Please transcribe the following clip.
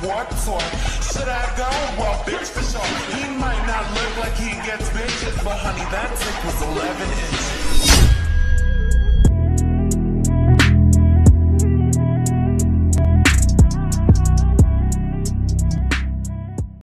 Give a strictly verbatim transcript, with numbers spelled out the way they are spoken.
What sort? Should I go? Well, bitch for sure. He might not look like he gets bitches, but honey, that dick was eleven inches.